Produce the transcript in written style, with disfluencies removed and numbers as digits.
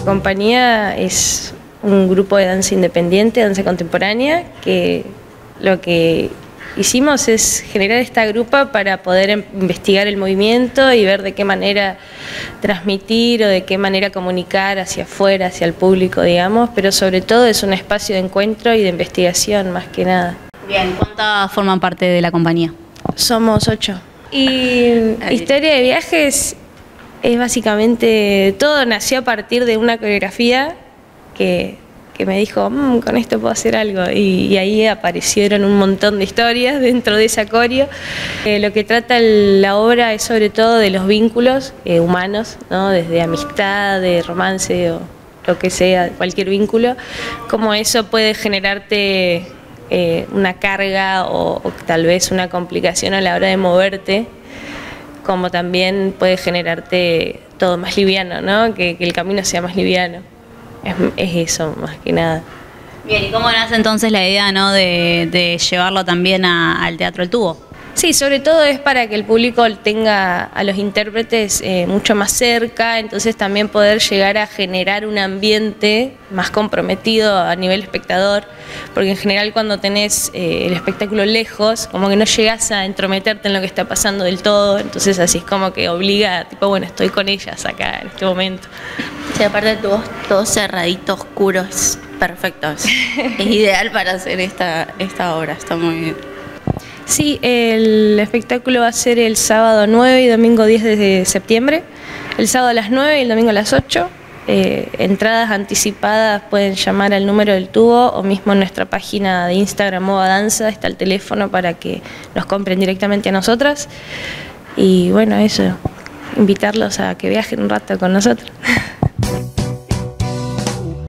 compañía es un grupo de danza independiente, danza contemporánea, que lo que hicimos es generar esta grupa para poder investigar el movimiento y ver de qué manera transmitir o de qué manera comunicar hacia afuera, hacia el público, digamos, pero sobre todo es un espacio de encuentro y de investigación más que nada. Bien, ¿cuántas forman parte de la compañía? Somos 8. Y Historia de Viajes es básicamente, todo nació a partir de una coreografía que me dijo, con esto puedo hacer algo, y ahí aparecieron un montón de historias dentro de esa coreo. Lo que trata la obra es sobre todo de los vínculos humanos, ¿no? Desde amistad, de romance o lo que sea, cualquier vínculo, cómo eso puede generarte una carga o tal vez una complicación a la hora de moverte, como también puede generarte todo más liviano, ¿no? Que el camino sea más liviano. Es eso, más que nada. Bien, ¿y cómo nace entonces la idea, ¿no? de llevarlo también al Teatro El Tubo? Sí, sobre todo es para que el público tenga a los intérpretes mucho más cerca, entonces también poder llegar a generar un ambiente más comprometido a nivel espectador, porque en general cuando tenés el espectáculo lejos, como que no llegás a entrometerte en lo que está pasando del todo, entonces así es como que obliga, tipo, bueno, estoy con ellas acá en este momento. Sí, aparte todo cerradito, oscuro, es perfecto, es ideal para hacer esta obra, está muy bien. Sí, el espectáculo va a ser el sábado 9 y domingo 10 de septiembre. El sábado a las 9 y el domingo a las 8. Entradas anticipadas pueden llamar al número del tubo o mismo en nuestra página de Instagram Moda Danza está el teléfono para que nos compren directamente a nosotras. Y bueno, eso, invitarlos a que viajen un rato con nosotros.